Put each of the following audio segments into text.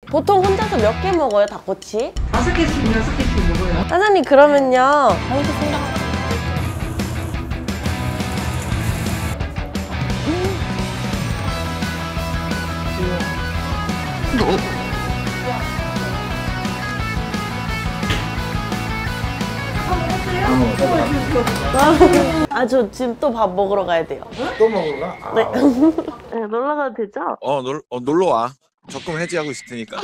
보통 혼자서 몇 개 먹어요, 닭꼬치? 5개씩, 6개씩 먹어요. 사장님, 그러면요. 잘 먹겠습니다. 아, 저 지금 또 밥 먹으러 가야 돼요. 또 먹으러 가? 아, 네. 네, 놀러 가도 되죠? 놀러 와. 적금 해지하고 있을 테니까.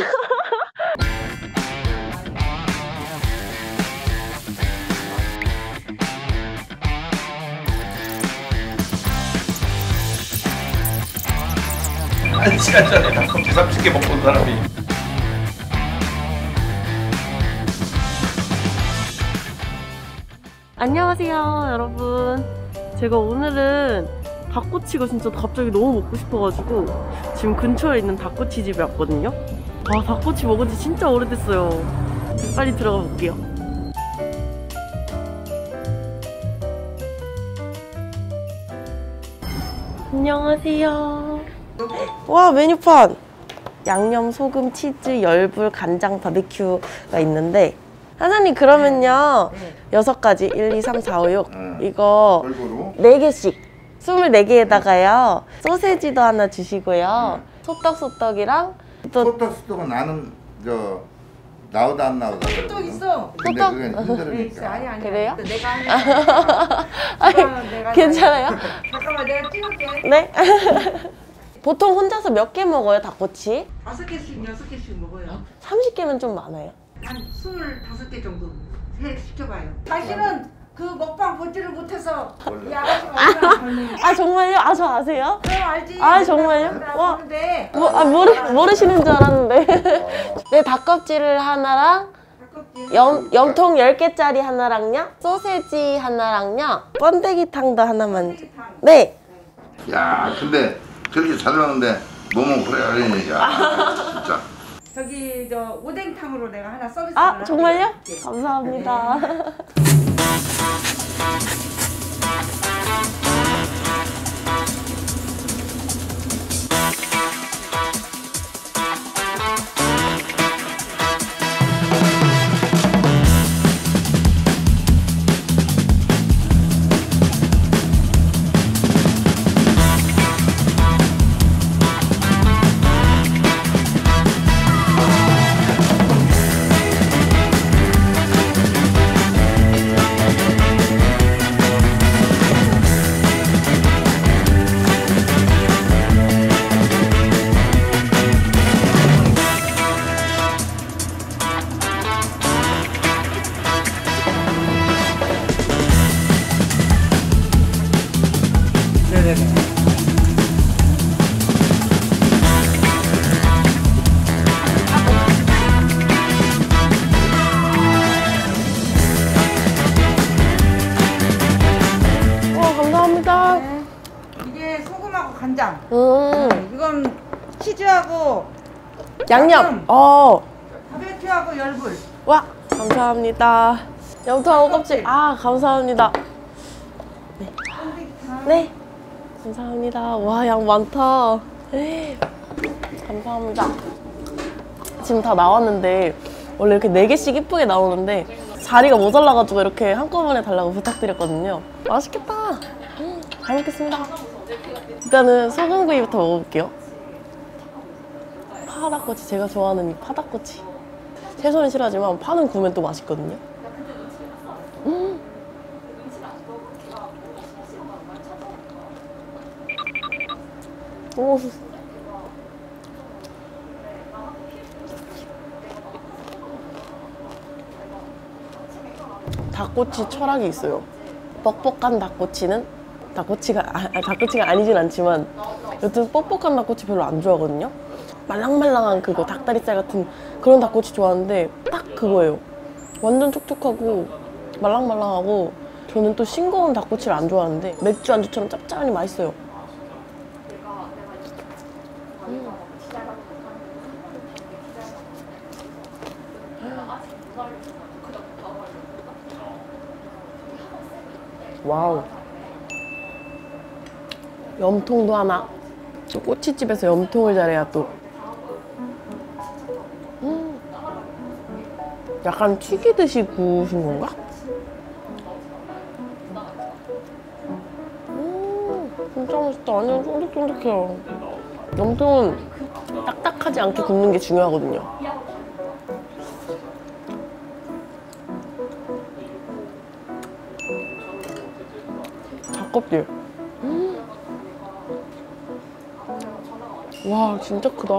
한 시간 전에 닭꼬치 30개 먹고 온 사람이. 안녕하세요, 여러분. 제가 오늘은 닭꼬치가 진짜 갑자기 너무 먹고 싶어가지고 지금 근처에 있는 닭꼬치 집에 왔거든요. 아, 닭꼬치 먹은 지 진짜 오래됐어요. 빨리 들어가 볼게요. 안녕하세요. 와, 메뉴판! 양념, 소금, 치즈, 열불, 간장, 바비큐가 있는데 사장님, 그러면요. 6가지 1, 2, 3, 4, 5, 6 이거 골고루 4개씩 24개에다가요 소세지도 하나 주시고요. 소떡소떡이랑 또 소떡소떡은 나는 나오다 안 나오다 또 있어. 근데 소떡? 그건 힘들으니까. 아니. 그래요? 내가 하는 아니, 내가 괜찮아요? 잠깐만, 내가 찍을게. 네? 보통 혼자서 몇 개 먹어요, 닭꼬치? 5개씩, 6개씩 먹어요. 30개면 좀 많아요. 한 25개 정도 시켜봐요. 당신은 그 먹방 보지를 못해서 이 아가씨가 얼마나 벌는지. 아, 정말요? 아, 저 아세요? 그럼 알지. 아, 정말요? 와. 보는데 모르시는 줄 알았는데. 네, 닭껍질을 하나랑 염통 10개짜리 하나랑요, 소세지 하나랑요, 번데기탕도 하나만. 네. 야, 근데 그렇게 잘 나오는데 뭐뭐 그래 하려니. 야, 진짜. 저기 오뎅탕으로 내가 하나 서비스를 아, 할게요. 정말요? 네. 감사합니다. 감사합니다. 네. 이게 소금하고 간장. 음. 이건 치즈하고 양념. 바베큐하고 열불. 와, 감사합니다. 염통하고 껍질. 아, 감사합니다. 네. 네. 감사합니다. 와, 양 많다. 네. 감사합니다. 지금 다 나왔는데 원래 이렇게 4개씩 이쁘게 나오는데 자리가 모자라가지고 이렇게 한꺼번에 달라고 부탁드렸거든요. 맛있겠다. 잘 먹겠습니다. 일단은 소금구이부터 먹어볼게요. 파닭꼬치, 제가 좋아하는 이 파닭꼬치. 채소는 싫어하지만 파는 구우면 또 맛있거든요. 오. 닭꼬치 철학이 있어요. 뻑뻑한 닭꼬치는 닭꼬치가 아니진 않지만 여튼 뻑뻑한 닭꼬치 별로 안 좋아하거든요. 말랑말랑한 그거 닭다리살 같은 그런 닭꼬치 좋아하는데 딱 그거예요. 완전 촉촉하고 말랑말랑하고. 저는 또 싱거운 닭꼬치를 안 좋아하는데 맥주 안주처럼 짭짤하니 맛있어요. 와우. 염통도 하나. 저 꼬치집에서 염통을 잘해야 또 약간 튀기듯이 구우신 건가? 진짜 맛있다. 완전 쫀득쫀득해요. 엄청 딱딱하지 않게 굽는 게 중요하거든요. 닭껍질. 와, 진짜 크다.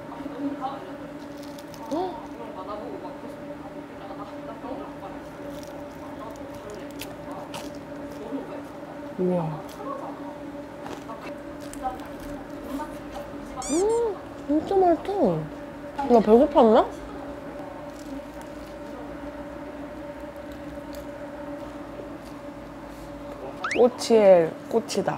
우와. 진짜 맛있다. 나 배고팠나? 꼬치에 꼬치다.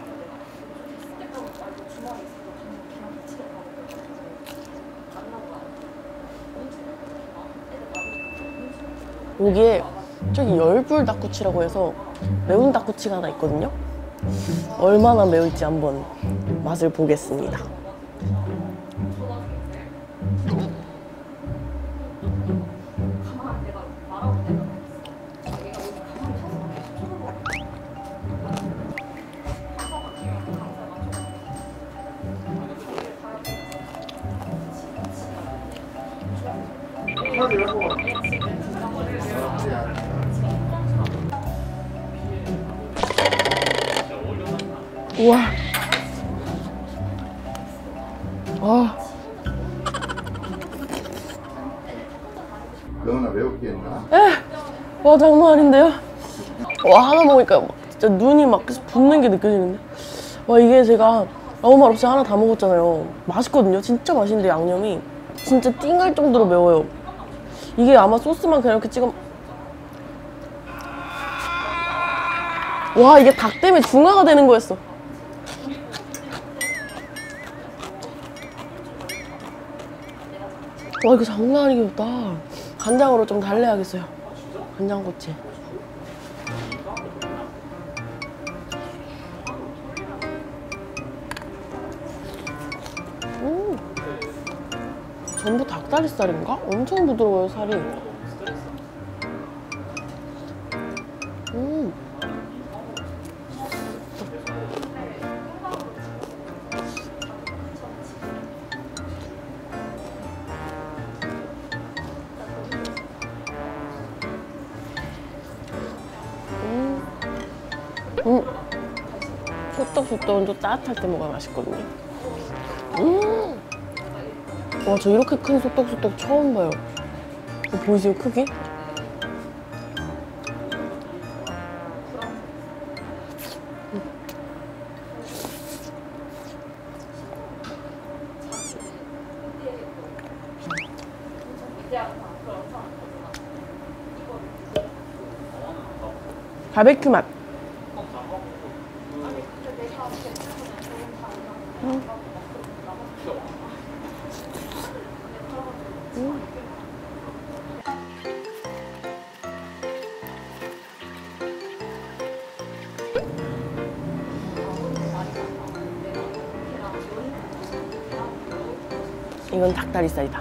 여기에 저기 열불 닭꼬치라고 해서 매운 닭꼬치가 하나 있거든요. 얼마나 매울지 한번 맛을 보겠습니다. 우와. 아. 너무나 매웠게 했나? 와, 장난 아닌데요? 와, 하나 먹으니까 진짜 눈이 막 계속 붓는 게 느껴지는데. 와, 이게 제가 아무 말 없이 하나 다 먹었잖아요. 맛있거든요. 진짜 맛있는데 양념이 진짜 띵할 정도로 매워요. 이게 아마 소스만 그냥 이렇게 찍어. 와, 이게 닭 때문에 중화가 되는 거였어. 와, 이거 장난 아니게 맵다. 간장으로 좀 달래야겠어요. 간장꼬치. 전부 닭다리살인가? 엄청 부드러워요, 살이. 소떡소떡은 좀 따뜻할 때 먹어야 맛있거든요. 와, 저 이렇게 큰 소떡소떡 처음 봐요. 보이세요, 크기? 바베큐 맛. 이건 닭다리살이다.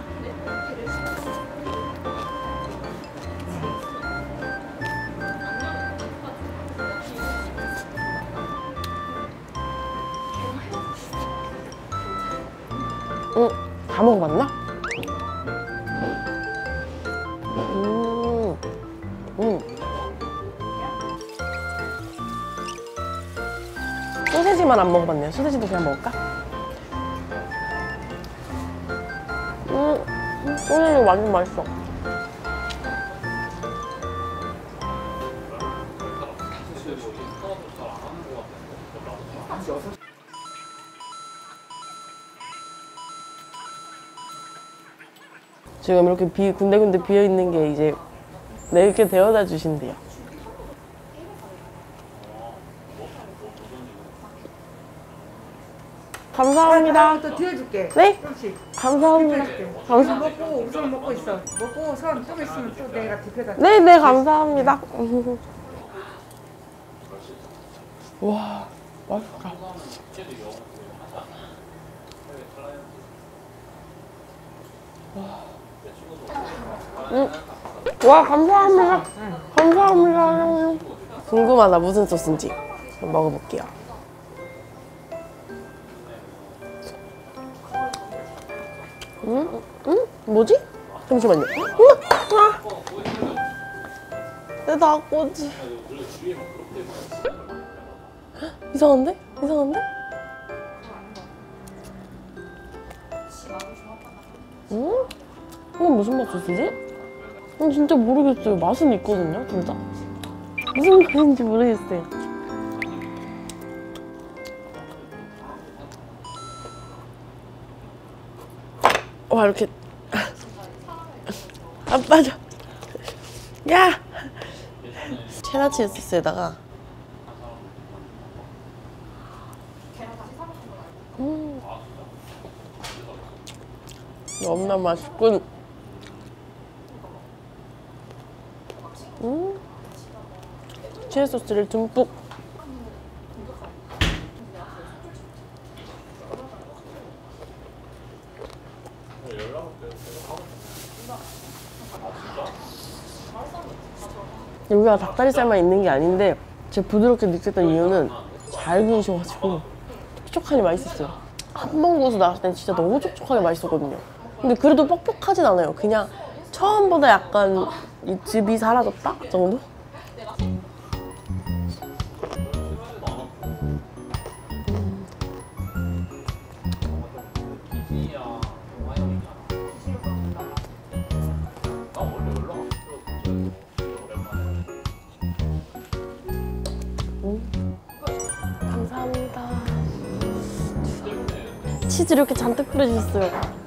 다 먹어봤나? 소세지만 안 먹어봤네요. 소세지도 그냥 먹을까? 소세지 완전 맛있어. 지금 이렇게 군데군데 비어있는 게 이제 내게 데워다 주신대요. 감사합니다. 또 뒤어줄게. 네? 그렇지. 감사합니다. 뒤어줄게. 감사합니다. 먹고 우선 먹고 있어. 먹고 우선 좀 있으면 또 내가 뒤펴다. 네네, 감사합니다. 와, 맛있다. 와. 와, 감사합니다. 감사합니다. 궁금하다, 무슨 소스인지. 한번 먹어볼게요. 뭐지? 잠시만요. 내 닭꼬치. 이상한데? 이상한데? 이건 무슨 맛 소스지? 진짜 모르겠어요. 맛은 있거든요, 진짜. 무슨 맛인지 모르겠어요. 와, 이렇게. 안 빠져. 야! 체다치즈 소스에다가. 너무나 맛있군. 치즈 소스를 듬뿍. 여기가 닭다리살만 있는 게 아닌데 제가 부드럽게 느꼈던 이유는 잘 구우셔가지고 촉촉하니 맛있었어요. 한 번 구워서 나왔을 땐 진짜 너무 촉촉하게 맛있었거든요. 근데 그래도 뻑뻑하진 않아요. 그냥 처음보다 약간 이 즙이 사라졌다 정도? 감사합니다. 치즈 이렇게 잔뜩 뿌려주셨어요.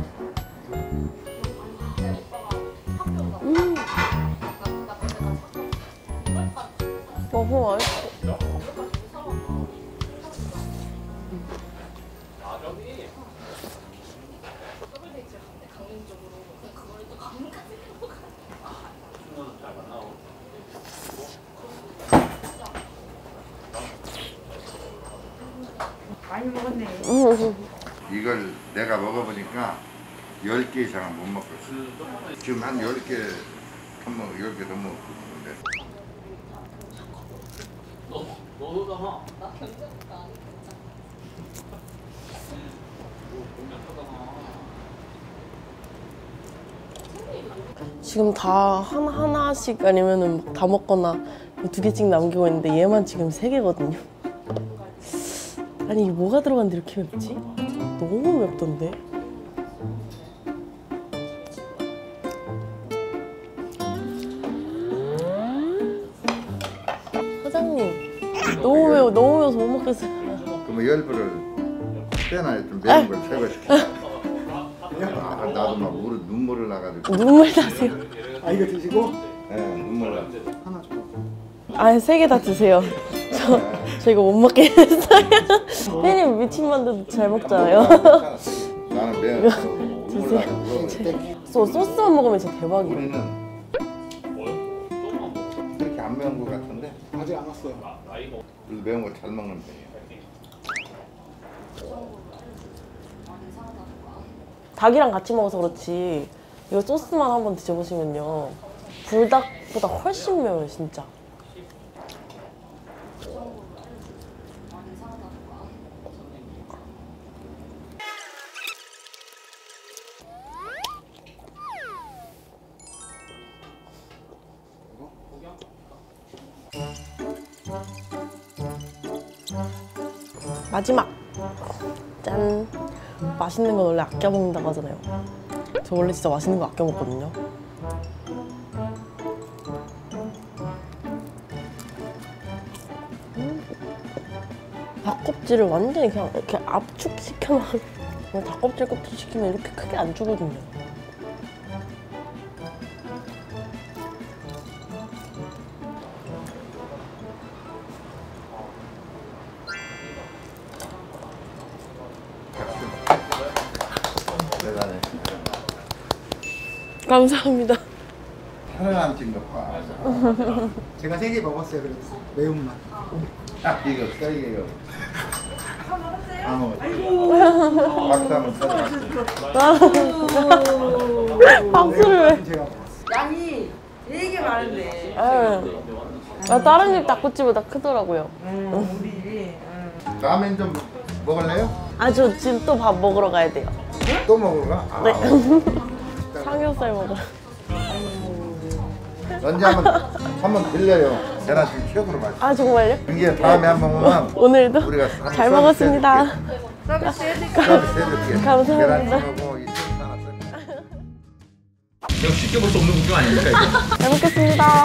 너무 맛있어. 많이 먹었네. 이걸 내가 먹어보니까 10개 이상은 못 먹겠어. 지금 한 10개, 10개 더 먹었는데. 지금 다 하나씩 아니면은 다 먹거나 2개씩 남기고 있는데 얘만 지금 3개거든요. 아니 이게 뭐가 들어갔는데 이렇게 맵지? 너무 맵던데? 사장님 너무 매워, 너무 매워서 못 먹겠어요. 그러면 열불을 빼놔야 좀 매운 걸 제거시켜. 나도 막 눈물을 나가지고. 눈물 나세요. 아 이거 드시고 네, 눈물 나. 하나 줘. 아, 3개 다 드세요. 저 이거 못 먹겠어요. 혜님 미친만두도 잘 먹잖아요. 나는 매운 거 눈물 나가지고. 소스만 먹으면 진짜 대박이에요. 우리는 그렇게 안 매운 거 같은데 아직 안 왔어요. 그래도 매운 거 잘 먹는 편이에요. 닭이랑 같이 먹어서 그렇지 이거 소스만 한번 드셔보시면요 불닭보다 훨씬 매워요 진짜. 마지막! 짠! 맛있는 건 원래 아껴 먹는다고 하잖아요. 저 원래 진짜 맛있는 거 아껴 먹거든요. 닭껍질을 완전히 그냥 이렇게 압축시켜놔서 그냥 닭껍질 껍질 시키면 이렇게 크게 안 주거든요. 대단해. 감사합니다. 하나 찐 것 봐. 제가 3개 먹었어요. 그래서 매운맛. 딱 이거 이거 다 먹었어요. 박수 한번 쳐줘. 박수를 왜? 제가 양이 되게 많은데. 다른 집 닭꼬치보다 크더라고요. 우리. 라면 좀 먹을래요? 저 지금 또 밥 먹으러 가야 돼요. 또 먹을까? 아, 네. 삼겹살 먹으러. 언제 한번 들려요. 제가 지금 최고로 맛있어. 정말요? 이게 다음에 한번 오면 오늘도 우리가 한번 잘 먹었습니다. 서비스 해드릴게요. 서비스 해줄게. 감사합니다. 계란찜하고 이 소스 하나 쓸게. 이거 쉽게 볼 수 없는 구경 아닙니까 이거? 잘 먹겠습니다.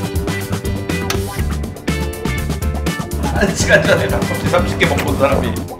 한 시간 전에 닭꼬치 30개 먹고 온 사람이